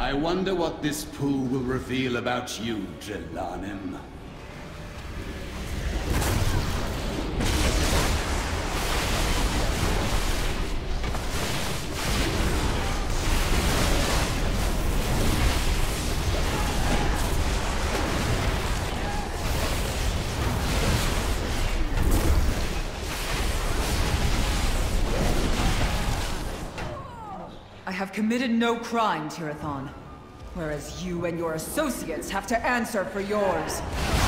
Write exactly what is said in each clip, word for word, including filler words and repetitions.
I wonder what this pool will reveal about you, Drelanim. I have committed no crime, Tirathon, whereas you and your associates have to answer for yours.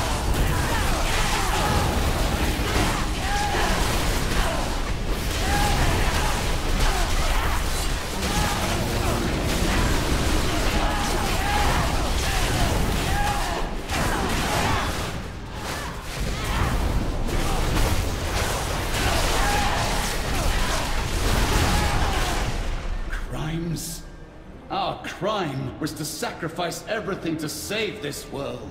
Our crime was to sacrifice everything to save this world.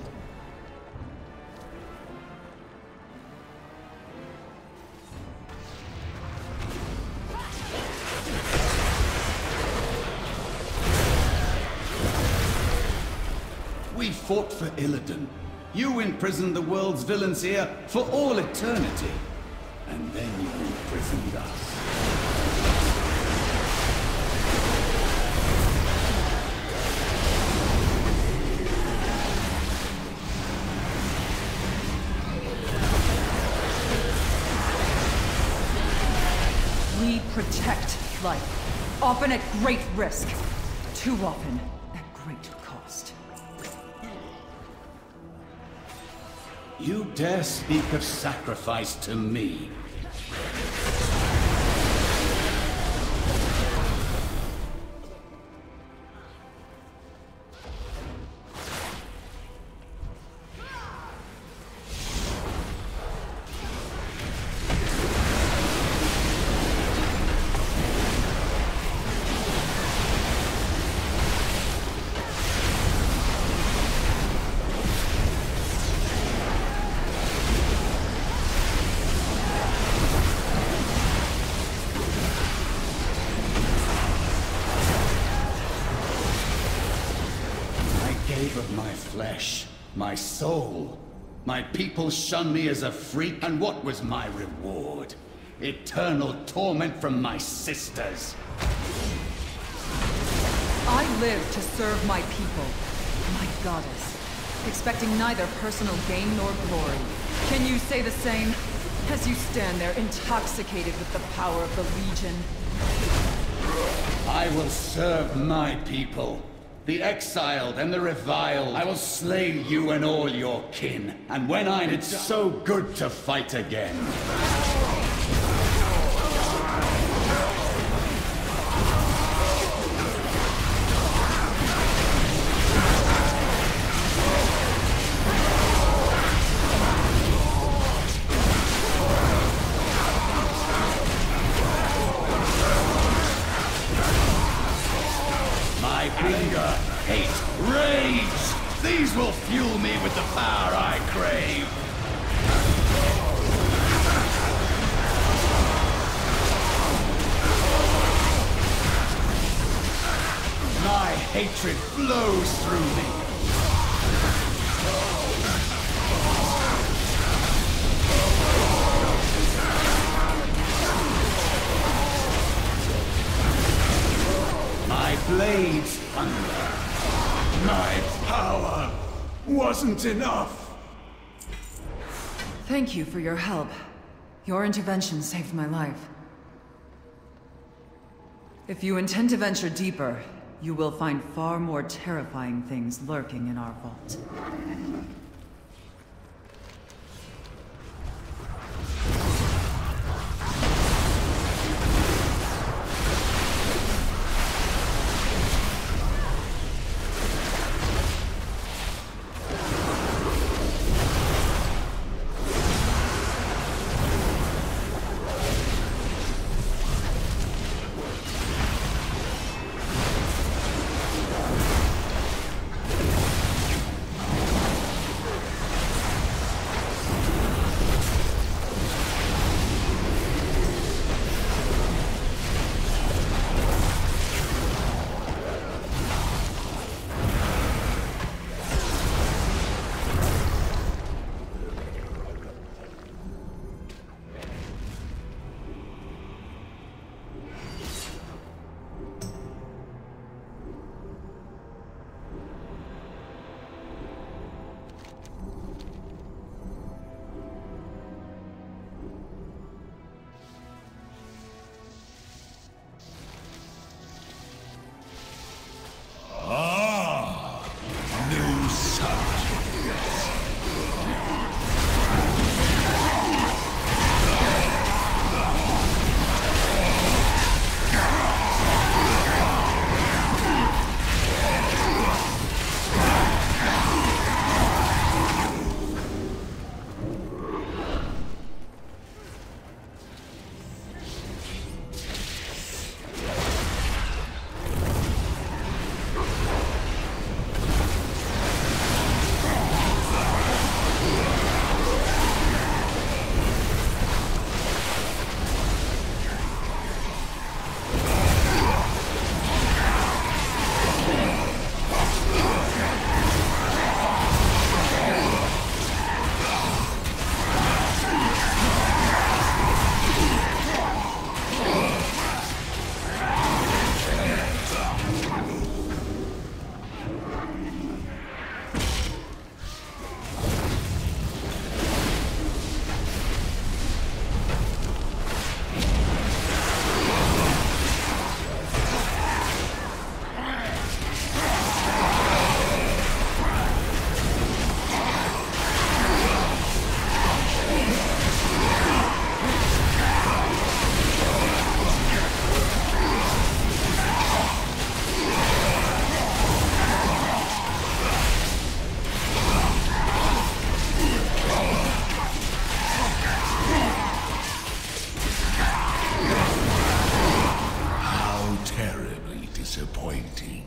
We fought for Illidan. You imprisoned the world's villains here for all eternity. And then you imprisoned us. We protect life, often at great risk. Too often, at great cost. You dare speak of sacrifice to me? Of my flesh, my soul. My people shunned me as a freak, and what was my reward? Eternal torment from my sisters. I live to serve my people, my goddess, expecting neither personal gain nor glory. Can you say the same? As you stand there intoxicated with the power of the Legion. I will serve my people. The exiled and the reviled. I will slay you and all your kin. And when I'm... It's so good to fight again. Anger, hate, rage! These will fuel me with the power I crave! My hatred flows through me! My blades thunder. My power wasn't enough. Thank you for your help. Your intervention saved my life. If you intend to venture deeper, you will find far more terrifying things lurking in our vault. terribly disappointing.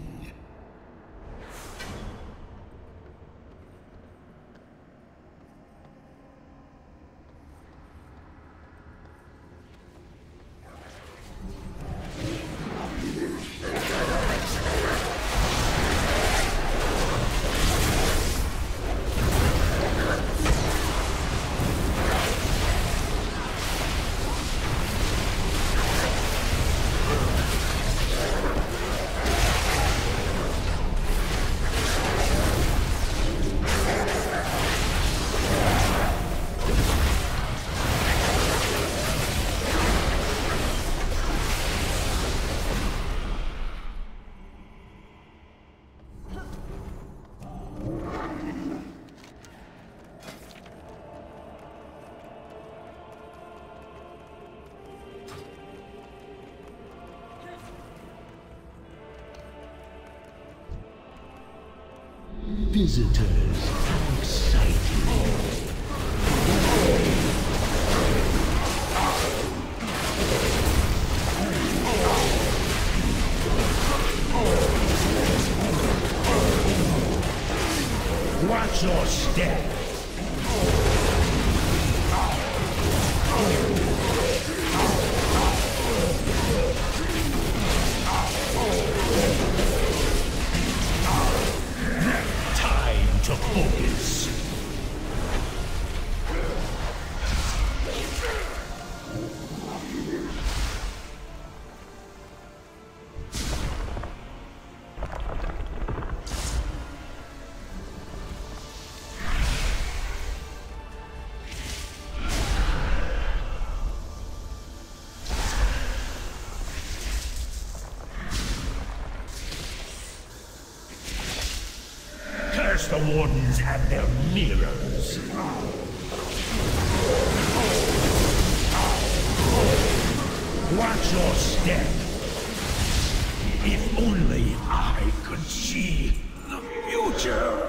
Visitors, how exciting. Watch your step. To focus. Curse the Wardens and their mirrors. Watch your step. If only I could see the future.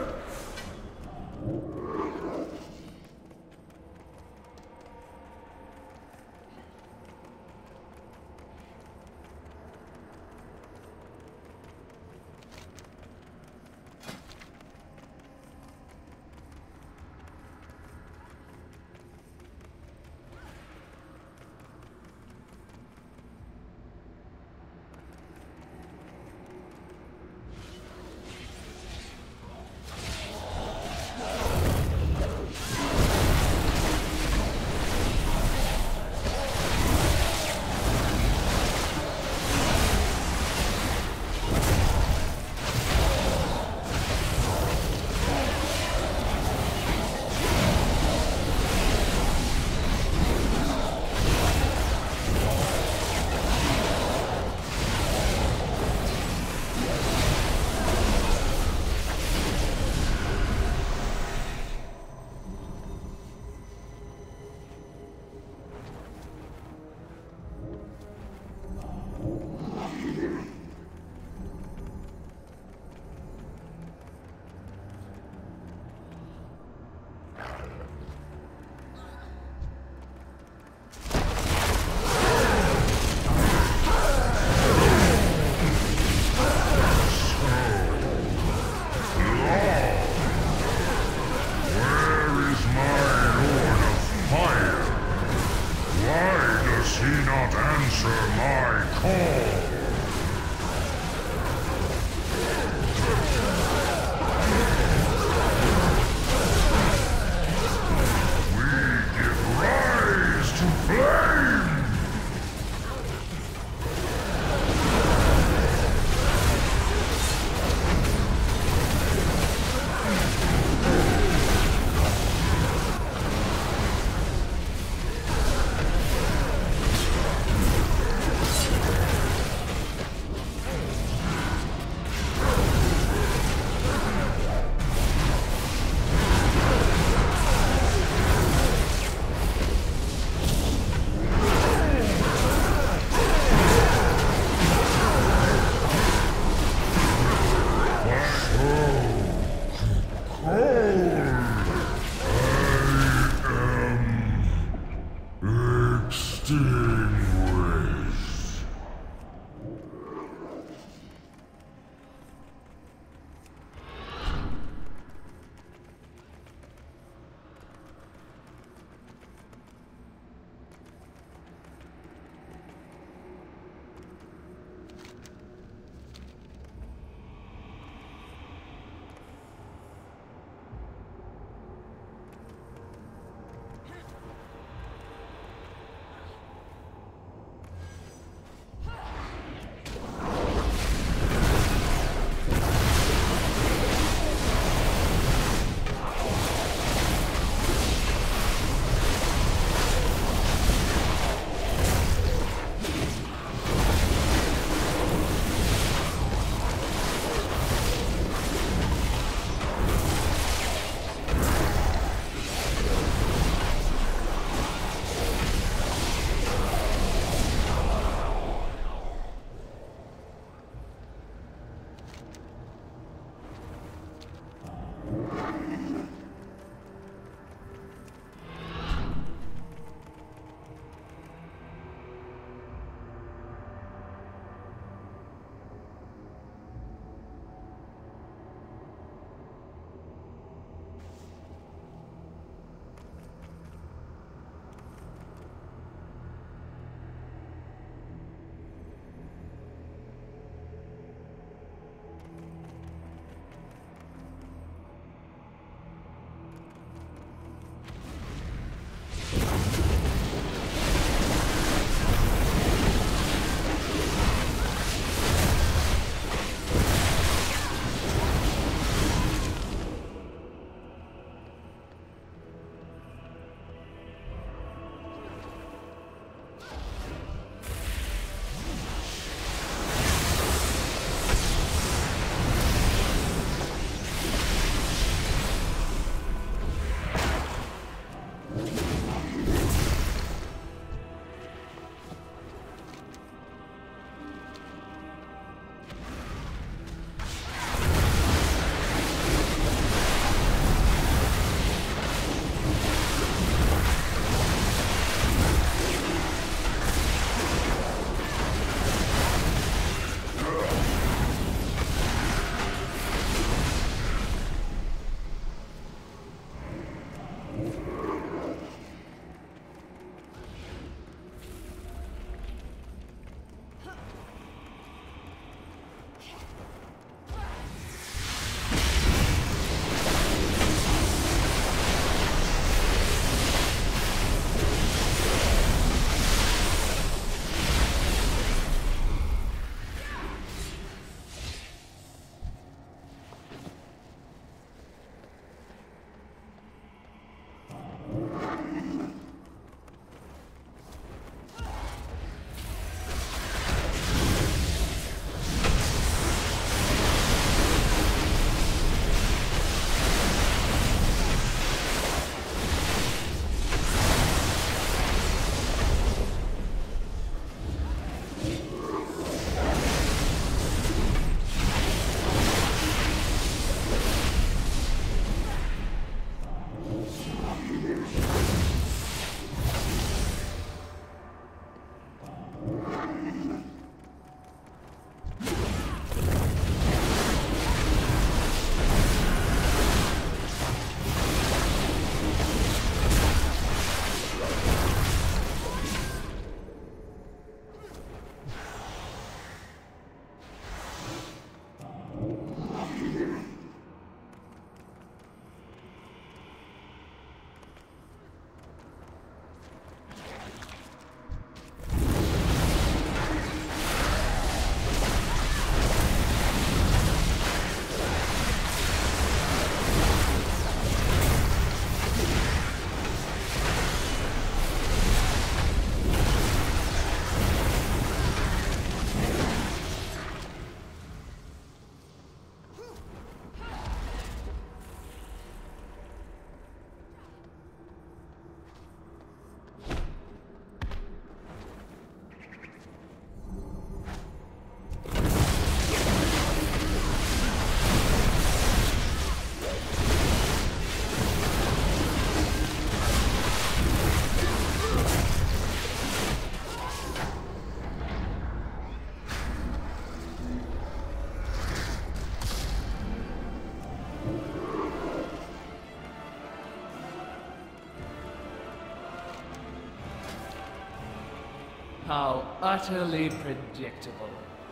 How utterly predictable.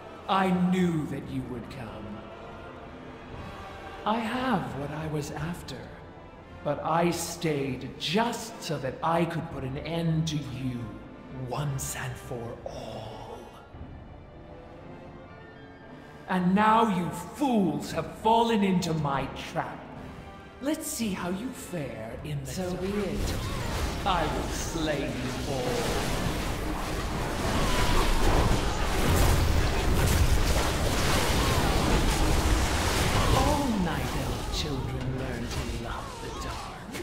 I knew that you would come. I have what I was after, but I stayed just so that I could put an end to you once and for all. And now you fools have fallen into my trap. Let's see how you fare in the So be it. I will slay you all. All night elf children learn to love the dark.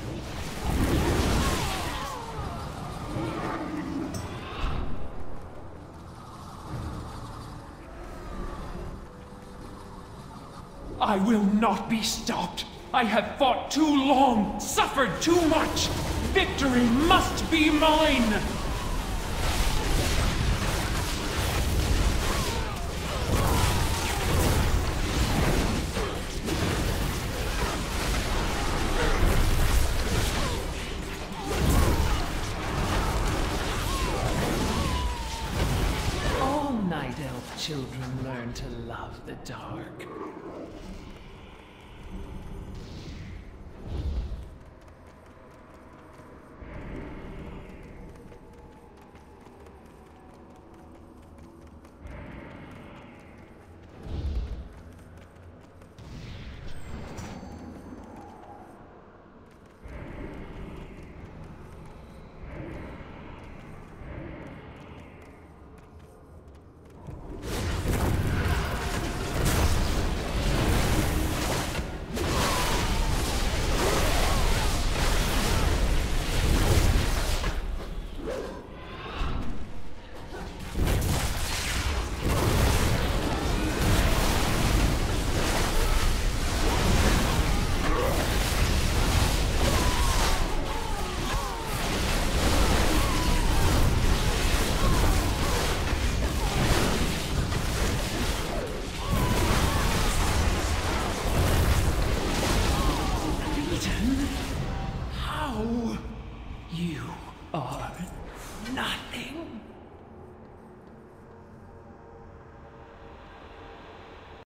I will not be stopped. I have fought too long, suffered too much. Victory must be mine. All night elf children learn to love the dark.